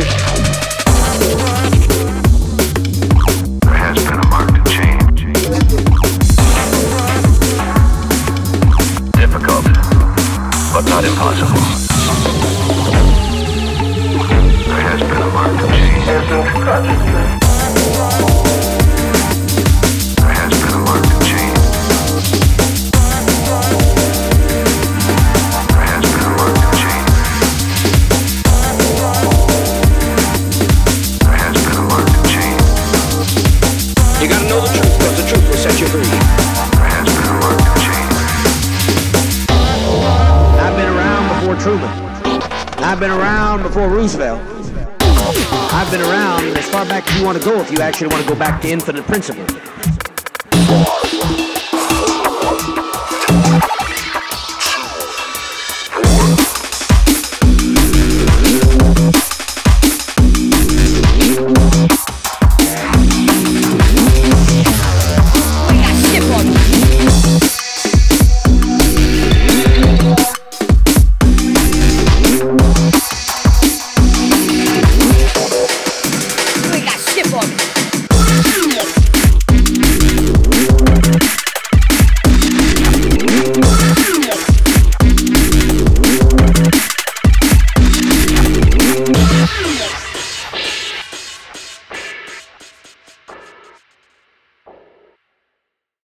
Not impossible. There has been a marked change. There has been a marked change. There has been a marked change. There has been a marked change. You gotta know the truth, because the truth will set you free. There has been a marked change. I've been around before Truman. I've been around before Roosevelt. I've been around as far back as you want to go if you actually want to go back to infinite principle.